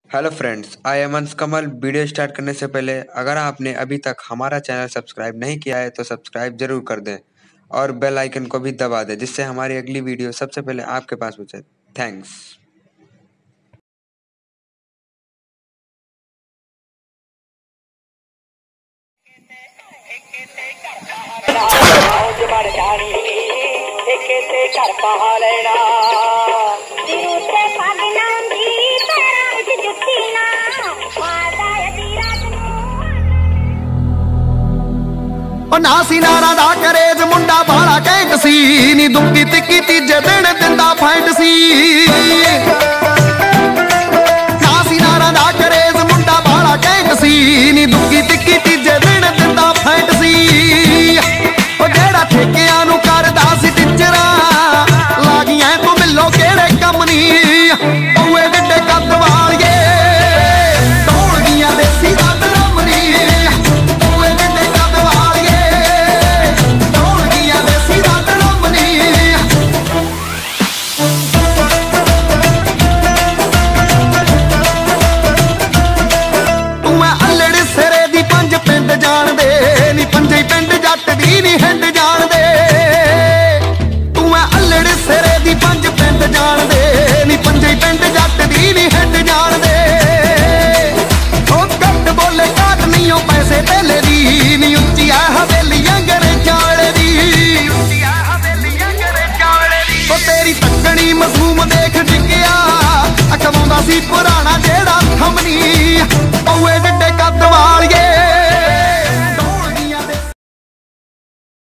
Hello friends, I am अंश कमल। Video start करने से पहले अगर आपने अभी तक हमारा चैनल सब्सक्राइब नहीं किया है तो सब्सक्राइब जरूर कर दें और बेल आइकन को भी दबा दें, जिससे हमारी अगली वीडियो सबसे पहले आपके पास पहुंचे। थैंक्स। ना सिनारा दा करेज मुंडा बाला कैंट सी नी दुखी तिक्की तीजे दिन दिंदा फाइट सी। ना सिनारा दा करेज मुंडा बाला कैंट सी नी दुखी तिक्की तीजे दिन दिंदा फाइट सी। ओ जेड़ा ठेकियां नू करदा सी टिचरा लागियां तू मिलो केड़े कम नी ओए डिड्डे कद वालिए दौड़ गईयां देसी दंद रमनी। नी पंजे पिंड जट दी नी हिंड जान दे तू मैं अल्लड़ सिरे दी पंज पिंड जान दे नी पंजे पिंड जट दी नी हिंड जान दे। ओ घट बोले घाट नहीं ओ पैसे तेले दी नी उच्ची है हवेली अंग्रेजां वाले दी। ओ तेरी तकनी मसूम देख डिग्गिया अखवांदा सी पुराना जेड़ा थमनी ओए डिड्डे कद वालिए